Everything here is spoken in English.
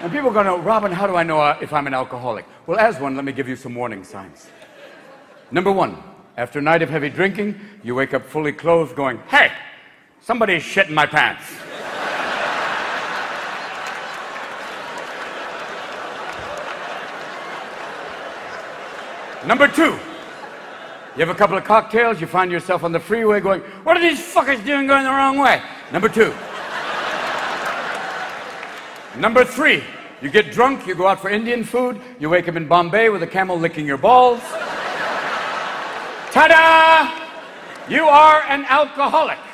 And people are going to, Robin, how do I know if I'm an alcoholic? Well, as one, let me give you some warning signs. Number one, after a night of heavy drinking, you wake up fully clothed going, hey, somebody's shitting my pants. Number two, you have a couple of cocktails, you find yourself on the freeway going, what are these fuckers doing going the wrong way? Number two. Number three, you get drunk, you go out for Indian food, you wake up in Bombay with a camel licking your balls. Ta-da! You are an alcoholic.